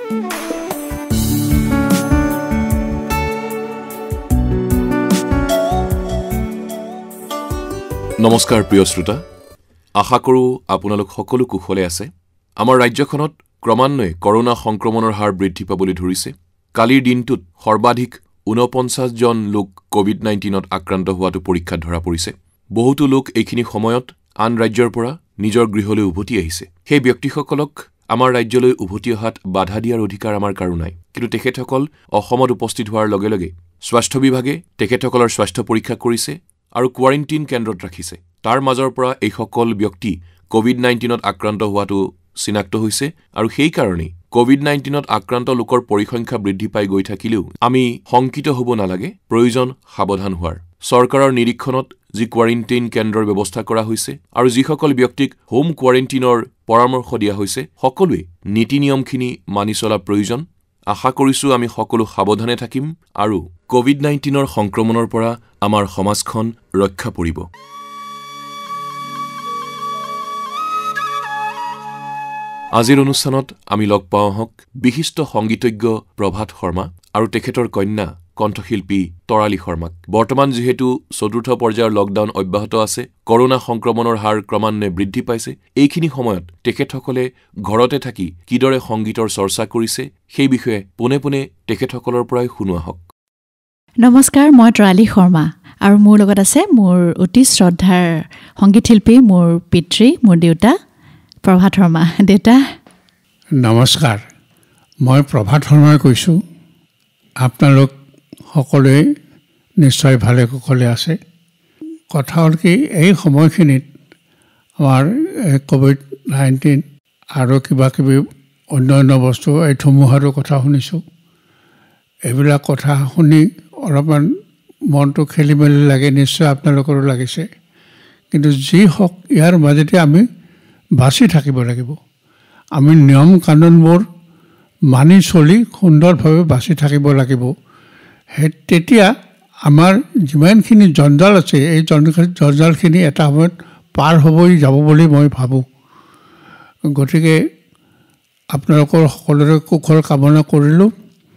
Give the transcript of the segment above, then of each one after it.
নমস্কাৰ প্ৰিয় শ্ৰোতা, আশা কৰোঁ আপোনালোক সকলো কুশলে আছে। আমাৰ ৰাজ্যখনত ক্ৰমান্বয়ে কৰোনা সংক্ৰমণৰ হাৰ বৃদ্ধি পাবলৈ ধৰিছে। কালিৰ দিনটোত সৰ্বাধিক ৪৯ জন লোক কোভিড-19ত আক্ৰান্ত হোৱাটো পৰীক্ষাত ধৰা পৰিছে। বহুতো লোক এইখিনি সময়ত আন ৰাজ্যৰ পৰা নিজৰ গৃহলৈ উভতি আহিছে। সেই ব্যক্তিসকলক আমাৰ ৰাজ্যলৈ উভতি অহাত বাধা দিয়াৰ অধিকাৰ আমাৰ কাৰো নাই। কিন্তু তেখেতসকল অসমত উপস্থিত হোৱাৰ লগে লগে স্বাস্থ্য বিভাগে তেখেতসকলৰ স্বাস্থ্য পৰীক্ষা কৰিছে আৰু কোৱাৰেণ্টাইন কেন্দ্ৰত ৰাখিছে। তাৰ মাজৰ পৰা এই সকল ব্যক্তি কোভিড-19ত আক্ৰান্ত হোৱাটো চিনাক্ত হৈছে আৰু সেই কাৰণেই কোভিড-19ত আক্ৰান্ত লোকৰ পৰিসংখ্যা বৃদ্ধি পাই গৈ থাকিলেও আমি শংকিত হ'ব নালাগে, প্ৰয়োজন সাৱধান হোৱাৰ। চৰকাৰৰ নিৰীক্ষণত যি কোৱাৰেণ্টাইন কেন্দ্ৰৰ ব্যৱস্থা কৰা হৈছে আৰু যিসকল ব্যক্তিক হোম কোৱাৰেণ্টাইনৰ পৰামৰ্শ দিয়া হৈছে, সকলোৱে নীতি নিয়মখিনি মানি চলা প্ৰয়োজন। আশা কৰিছোঁ আমি সকলো সাৱধানে থাকিম আৰু কোভিড-19ৰ সংক্ৰমণৰ পৰা আমাৰ সমাজখন ৰক্ষা পৰিব। আজিৰ অনুষ্ঠানত আমি লগ পাওঁ হওক বিশিষ্ট সংগীতজ্ঞ প্ৰভাত শৰ্মা আৰু তেখেতৰ কন্যা কণ্ঠশিল্পী তৰালী শৰ্মাক। বৰ্তমান যিহেতু চতুৰ্থ পৰ্যায়ৰ লকডাউন অব্যাহত আছে, কৰোনা সংক্ৰমণৰ হাৰ ক্ৰমান্বয়ে বৃদ্ধি পাইছে, এইখিনি সময়ত তেখেতসকলে ঘৰতে থাকি কিদৰে সংগীতৰ চৰ্চা কৰিছে সেই বিষয়ে পোনে পোনে তেখেতসকলৰ পৰাই শুনোৱা হওক। নমস্কাৰ, মই তৰালী শৰ্মা আৰু মোৰ লগত আছে মোৰ অতি শ্ৰদ্ধাৰ সংগীত শিল্পী, মোৰ পিতৃ, মোৰ দেউতা প্ৰভাত শৰ্মা। দেউতা নমস্কাৰ, মই প্ৰভাত শৰ্মাই কৈছোঁ। আপোনালোক সকলোৱে নিশ্চয় ভালে কুশলে আছে। কথা হ'ল কি, এই সময়খিনিত আমাৰ কোভিড-19 আৰু কিবা কিবি অন্য বস্তু এই ধুমুহাৰো কথা শুনিছোঁ। এইবিলাক কথা শুনি অলপমান মনটো খেলি মেলি লাগে, নিশ্চয় আপোনালোকৰো লাগিছে। কিন্তু যি হওক, ইয়াৰ মাজতে আমি বাচি থাকিব লাগিব। আমি নিয়ম কানুনবোৰ মানি চলি সুন্দৰভাৱে বাচি থাকিব লাগিব। তেতিয়া আমাৰ যিমানখিনি জঞ্জাল আছে, এই জঞ্জালখিনি এটা সময়ত পাৰ হ'বই যাব বুলি মই ভাবোঁ। গতিকে আপোনালোকৰ সকলোৰে কুশল কামনা কৰিলোঁ।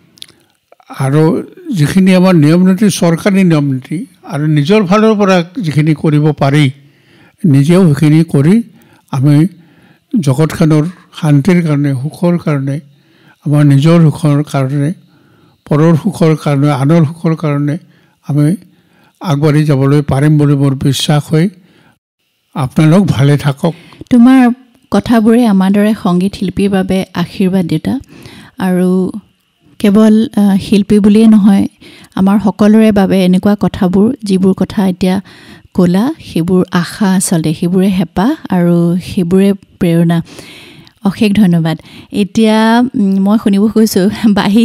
আৰু যিখিনি আমাৰ নিয়ম নীতি, চৰকাৰী নিয়ম নীতি আৰু নিজৰ ফালৰ পৰা যিখিনি কৰিব পাৰি, নিজেও সেইখিনি কৰি আমি জগতখনৰ শান্তিৰ কাৰণে, সুখৰ কাৰণে, আমাৰ নিজৰ সুখৰ কাৰণে, পৰৰ সুখৰ কাৰণে, আনৰ সুখৰ কাৰণে আমি আগবাঢ়ি যাবলৈ পাৰিম বুলি মোৰ বিশ্বাস হয়। আপোনালোক ভালে থাকক। তোমাৰ কথাবোৰে আমাৰ দৰে সংগীত শিল্পীৰ বাবে আশীৰ্বাদ, দেউতা। আৰু কেৱল শিল্পী বুলিয়েই নহয়, আমাৰ সকলোৰে বাবে এনেকুৱা কথাবোৰ, যিবোৰ কথা এতিয়া ক'লা, সেইবোৰ আশা, আচলতে সেইবোৰে হেঁপাহ আৰু সেইবোৰে প্ৰেৰণা। অশেষ ধন্যবাদ। এতিয়া মই শুনিব কৈছোঁ বাঁহী।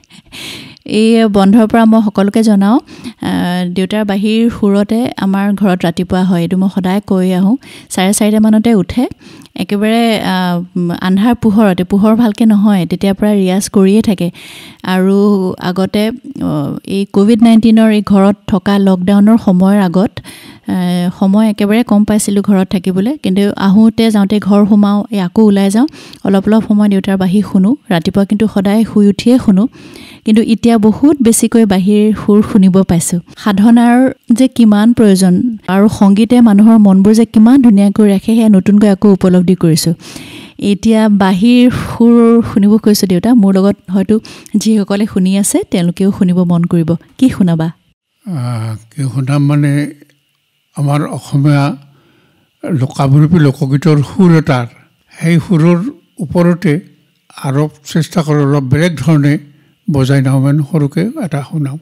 এই বন্ধৰ পৰা মই সকলোকে জনাওঁ, দেউতাৰ বাঁহীৰ সুৰতে আমাৰ ঘৰত ৰাতিপুৱা হয়। এইটো মই সদায় কৈ আহোঁ। 4:30 মানতে উঠে, একেবাৰে আন্ধাৰ পোহৰতে, পোহৰ ভালকৈ নহয় তেতিয়াৰ পৰা ৰিয়াজ কৰিয়ে থাকে। আৰু আগতে এই কোভিড-19ৰ এই ঘৰত থকা লকডাউনৰ সময়ৰ আগত সময় একেবাৰে কম পাইছিলোঁ ঘৰত থাকিবলৈ। কিন্তু আহোঁতে যাওঁতে ঘৰ সোমাওঁ, আকৌ ওলাই যাওঁ, অলপ সময় দেউতাৰ বাঁহী শুনো। ৰাতিপুৱা কিন্তু সদায় শুই উঠিয়ে শুনো। কিন্তু এতিয়া বহুত বেছিকৈ বাঁহীৰ সুৰ শুনিব পাইছোঁ। সাধনাৰ যে কিমান প্ৰয়োজন আৰু সংগীতে মানুহৰ মনবোৰ যে কিমান ধুনীয়াকৈ ৰাখে, সেয়া নতুনকৈ আকৌ উপলব্ধি কৰিছোঁ। এতিয়া বাঁহীৰ সুৰ শুনিব কৈছোঁ দেউতা। মোৰ লগত হয়তো যিসকলে শুনি আছে তেওঁলোকেও শুনিব মন কৰিব। কি শুনাবা? কি শুনাম মানে, আমাৰ অসমীয়া লোকাভিৰূপী লোকগীতৰ সুৰ এটাৰ, সেই সুৰৰ ওপৰতে আৰু চেষ্টা কৰোঁ অলপ বেলেগ ধৰণে বজাই নাও, মানে সৰুকৈ এটা শুনাওঁ।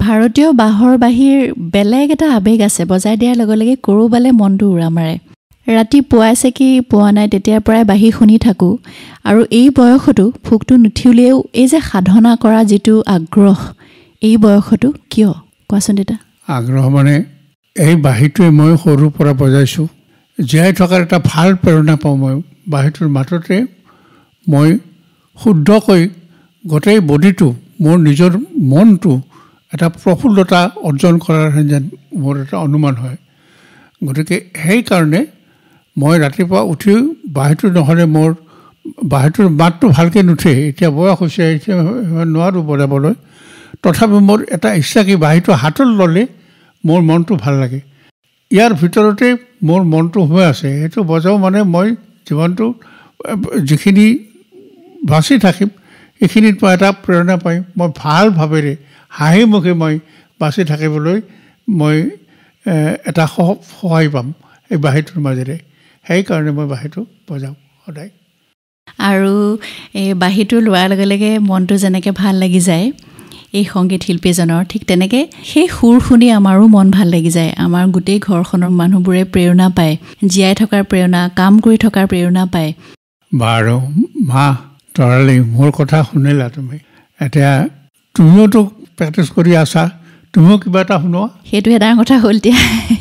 ভাৰতীয় বাঁহৰ বাঁহীৰ বেলেগ এটা আৱেগ আছে, বজাই দিয়াৰ লগে লগে ক'ৰবালে মনটো উৰা মাৰে। ৰাতি পুৱাইছে কি পোৱা নাই তেতিয়াৰ পৰাই বাঁহী শুনি থাকোঁ, আৰু এই বয়সতো ফুকটো নুঠিলেও এই যে সাধনা কৰা যিটো আগ্ৰহ, এই বয়সতো কিয় কোৱাচোন দেউতা? আগ্ৰহ মানে এই বাঁহীটোৱে মই সৰুৰ পৰা বজাইছোঁ, জীয়াই থকাৰ এটা ভাল প্ৰেৰণা পাওঁ। মই বাঁহীটোৰ মাততে মই শুদ্ধকৈ গোটেই বডিটো, মোৰ নিজৰ মনটো এটা প্ৰফুল্লতা অৰ্জন কৰাৰ যেন মোৰ এটা অনুমান হয়। গতিকে সেইকাৰণে মই ৰাতিপুৱা উঠি বাঁহীটো নহ'লে মোৰ বাঁহীটোৰ মাতটো ভালকৈ নুঠে। এতিয়া বয়স হৈছে, এতিয়া নোৱাৰোঁ বজাবলৈ। তথাপি মোৰ এটা ইচ্ছা কি বাঁহীটো হাতত ল'লে মোৰ মনটো ভাল লাগে। ইয়াৰ ভিতৰতে মোৰ মনটো হৈ আছে, সেইটো বজাওঁ মানে মই জীৱনটো যিখিনি বাচি থাকিম সেইখিনিত মই এটা প্ৰেৰণা পাই মই ভাল ভাৱেৰে হাঁহি মুখে মই বাচি থাকিবলৈ মই এটা সহায় পাম এই বাঁহীটোৰ মাজেৰে। সেইকাৰণে মই বাঁহীটো বজাওঁ সদায়। আৰু এই বাঁহীটো লোৱাৰ লগে লগে মনটো যেনেকৈ ভাল লাগি যায় এই সংগীত শিল্পীজনৰ, ঠিক তেনেকৈ সেই সুৰ শুনি আমাৰো মন ভাল লাগি যায়। আমাৰ গোটেই ঘৰখনৰ মানুহবোৰে প্ৰেৰণা পায়, জীয়াই থকাৰ প্ৰেৰণা, কাম কৰি থকাৰ প্ৰেৰণা পায়। বাৰু মা তৰালি, মোৰ কথা শুনিলা তুমি, এতিয়া তুমিওতো প্ৰেক্টিচ কৰি আছা, তুমিও কিবা এটা শুনোৱা। সেইটো এটা কথা হ'ল। এতিয়া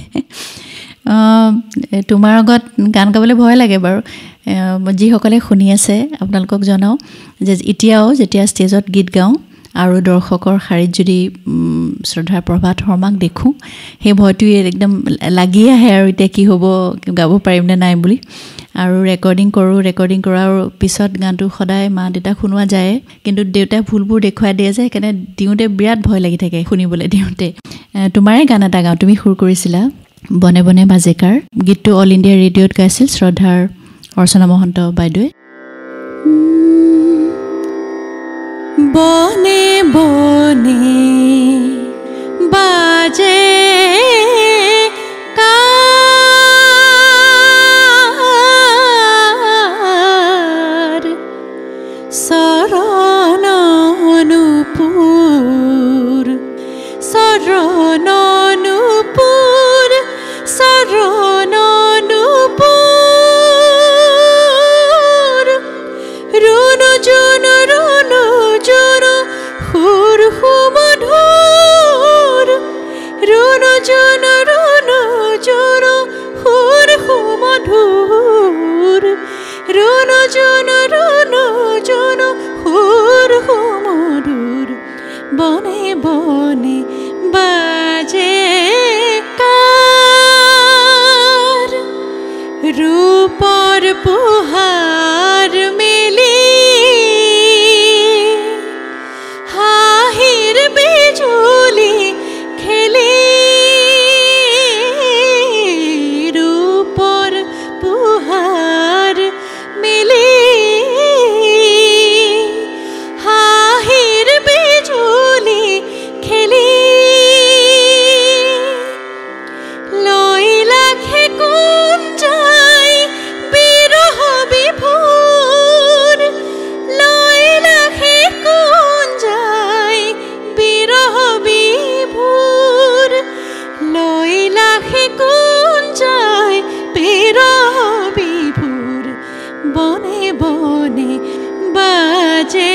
তোমাৰ আগত গান গাবলৈ ভয় লাগে বাৰু। যিসকলে শুনি আছে আপোনালোকক জনাওঁ যে এতিয়াও যেতিয়া ষ্টেজত গীত গাওঁ আৰু দৰ্শকৰ শাৰীত যদি শ্ৰদ্ধাৰ প্ৰভাত শৰ্মাক দেখোঁ, সেই ভয়টোৱে একদম লাগি আহে আৰু এতিয়া কি হ'ব, গাব পাৰিম নে নাই বুলি। আৰু ৰেকৰ্ডিং কৰাৰ পিছত গানটো সদায় মা দেউতাক শুনোৱা যায়, কিন্তু দেউতাই ভুলবোৰ দেখুৱাই দিয়ে যে, সেইকাৰণে দিওঁতে বিৰাট ভয় লাগি থাকে শুনিবলৈ দিওঁতে। তোমাৰে গান এটা গাওঁ, তুমি সুৰ কৰিছিলা বনে বনে বাজেকাৰ, গীতটো অল ইণ্ডিয়া ৰেডিঅ'ত গাইছিল শ্ৰদ্ধাৰ অৰ্চনা মহন্ত বাইদেৱে। বনে বনে বাজে কাৰ, শৰণ অনুপুৰ, শৰণ অনুপুৰ, শৰণ অনুপুৰ, ৰুণু জুনু ৰুণু জুনু সুৰ সুমধুৰ, ৰুণু জুনু ৰুণু জুনু সুৰ সুমধুৰ, ৰুণু জুনু ৰুণু জুনু সুৰ সুমধুৰ, বনে বনে বাজে কাৰ, ৰূপৰ পোহাৰ মেলি হাঁহিৰ বিজুলি খেলি, ৰূপৰ পোহাৰ মেলি হাঁহিৰ বিজুলি খেলি, লৈ লাখে কুঞ্জাই বিৰহ বিভোৰ, লৈ লাখে কুঞ্জাই বিৰহ বিভোৰ, লৈ লাখে কুঞ্জাই বিৰহ বিভোৰ, বনে বনে বাজে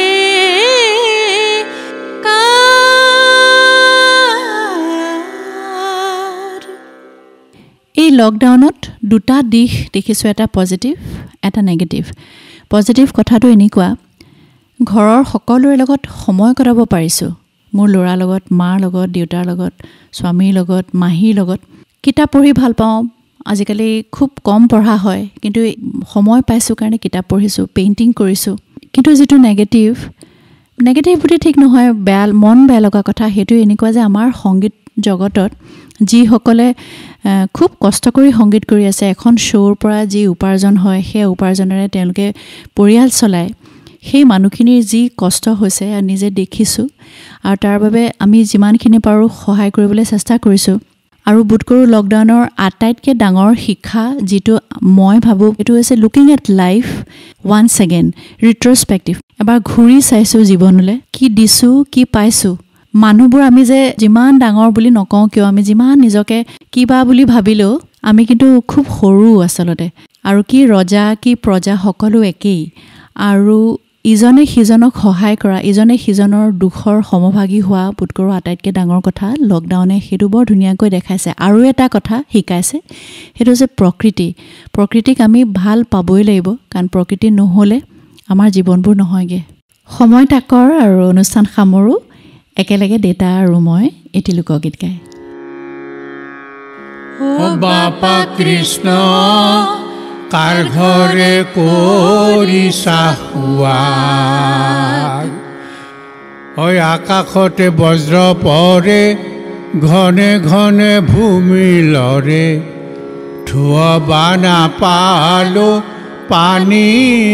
কাৰ। এই লকডাউনত দুটা দিশ দেখিছোঁ, এটা পজিটিভ, এটা নেগেটিভ। পজিটিভ কথাটো এনেকুৱা, ঘৰৰ সকলোৰে লগত সময় কটাব পাৰিছোঁ, মোৰ ল'ৰাৰ লগত, মাৰ লগত, দেউতাৰ লগত, স্বামীৰ লগত, মাহীৰ লগত। কিতাপ পঢ়ি ভাল পাওঁ, আজিকালি খুব কম পঢ়া হয়, কিন্তু সময় পাইছোঁ কাৰণে কিতাপ পঢ়িছোঁ, পেইণ্টিং কৰিছোঁ। কিন্তু যিটো নেগেটিভ বুলি ঠিক নহয়, মন বেয়া লগা কথা সেইটো এনেকুৱা যে আমাৰ সংগীত জগতত যিসকলে খুব কষ্ট কৰি সংগীত কৰি আছে, এখন শ্ব'ৰ পৰা যি উপাৰ্জন হয় সেই উপাৰ্জনেৰে তেওঁলোকে পৰিয়াল চলায়, সেই মানুহখিনিৰ যি কষ্ট হৈছে নিজে দেখিছোঁ, আৰু তাৰ বাবে আমি যিমানখিনি পাৰোঁ সহায় কৰিবলৈ চেষ্টা কৰিছোঁ। আৰু বোধ কৰোঁ লকডাউনৰ আটাইতকৈ ডাঙৰ শিক্ষা যিটো মই ভাবোঁ সেইটো হৈছে looking at life once again, retrospective. এবাৰ ঘূৰি চাইছোঁ জীৱনলৈ, কি দিছোঁ কি পাইছোঁ, মানুহবোৰ আমি যে যিমান ডাঙৰ বুলি নকওঁ কিয়, আমি যিমান নিজকে কিবা বুলি ভাবিলেও আমি কিন্তু খুব সৰু আচলতে। আৰু কি ৰজা কি প্ৰজা সকলো একেই। আৰু ইজনে সিজনক সহায় কৰা, ইজনে সিজনৰ দুখৰ সমভাগী হোৱা বোধকৰো আটাইতকৈ ডাঙৰ কথা। লকডাউনে সেইটো বৰ ধুনীয়াকৈ দেখাইছে। আৰু এটা কথা শিকাইছে, সেইটো হৈছে প্ৰকৃতিক আমি ভাল পাবই লাগিব, কাৰণ প্ৰকৃতি নহ'লে আমাৰ জীৱনবোৰ নহয়গৈ। সময় তাকৰ আৰু অনুষ্ঠান সামৰোঁ একেলগে দেউতা আৰু মই এটি লোকগীত গাই। ও বাপা কৃষ্ণ কাৰ ঘৰে কৰিছা শুৱাগ, ঐ আকাশতে বজ্ৰ পৰে ঘনে ঘনে ভূমি লৰে, ধুৱাবা নাপালো পানী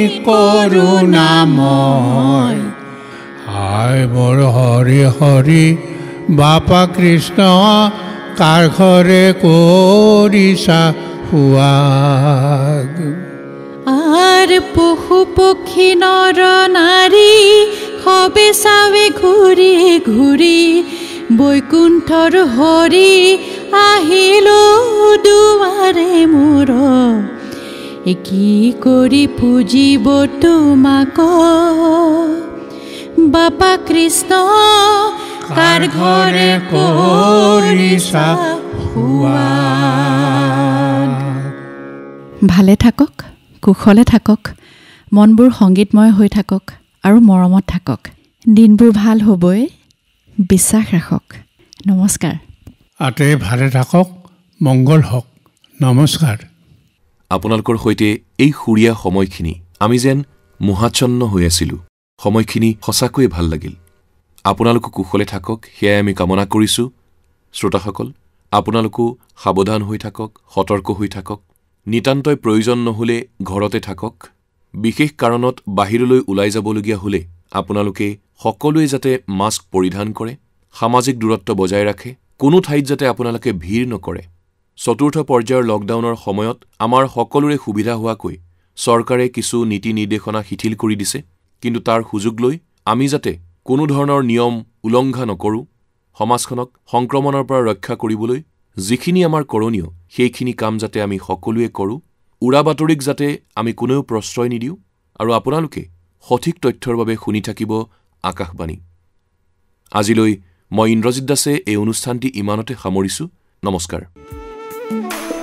কৰোণাময়, হায় মোৰ হৰি হৰি বাপা কৃষ্ণ কাৰ ঘৰে কৰিছা শুৱাগ। আর পশু পক্ষী নৰ নাৰী সবে চাবে ঘূৰি ঘূৰি, বৈকুণ্ঠৰ হৰি আহিল দুৱাৰে মোৰ, কি কৰি পুজিব তোমাক বাপা কৃষ্ণ কাৰ ঘৰে কৰিছা শুৱাগ। ভালে থাকক, কুশলে থাকক, মনবোৰ সংগীতময় হৈ থাকক আৰু মৰমত থাকক। দিনবোৰ ভাল হ'বই, বিশ্বাস ৰাখক। নমস্কাৰ। আতে ভালে থাকক, মংগল হওক। নমস্কাৰ। আপোনালোকৰ সৈতে এই সুৰীয়া সময়খিনি আমি যেন মোহাচ্ছন্ন হৈ আছিলোঁ। সময়খিনি সঁচাকৈয়ে ভাল লাগিল। আপোনালোকো কুশলে থাকক সেয়াই আমি কামনা কৰিছোঁ। শ্ৰোতাসকল, আপোনালোকো সাৱধান হৈ থাকক, সতৰ্ক হৈ থাকক। নিতান্তই প্ৰয়োজন নহ'লে ঘৰতে থাকক। বিশেষ কাৰণত বাহিৰলৈ ওলাই যাবলগীয়া হ'লে আপোনালোকে সকলোৱে যাতে মাস্ক পৰিধান কৰে, সামাজিক দূৰত্ব বজাই ৰাখে, কোনো ঠাইত যাতে আপোনালোকে ভিৰ নকৰে। চতুৰ্থ পৰ্যায়ৰ লকডাউনৰ সময়ত আমাৰ সকলোৰে সুবিধা হোৱাকৈ চৰকাৰে কিছু নীতি নিৰ্দেশনা শিথিল কৰি দিছে, কিন্তু তাৰ সুযোগ লৈ আমি যাতে কোনো ধৰণৰ নিয়ম উলংঘা নকৰোঁ। সমাজখনক সংক্ৰমণৰ পৰা ৰক্ষা কৰিবলৈ যিখিনি আমাৰ কৰণীয় সেইখিনি কাম যাতে আমি সকলোৱে কৰোঁ। উৰা বাতৰিক যাতে আমি কোনেও প্ৰশ্ৰয় নিদিওঁ, আৰু আপোনালোকে সঠিক তথ্যৰ বাবে শুনি থাকিব আকাশবাণী। আজিলৈ মই ইন্দ্ৰজিৎ দাসে এই অনুষ্ঠানটি ইমানতে সামৰিছোঁ। নমস্কাৰ।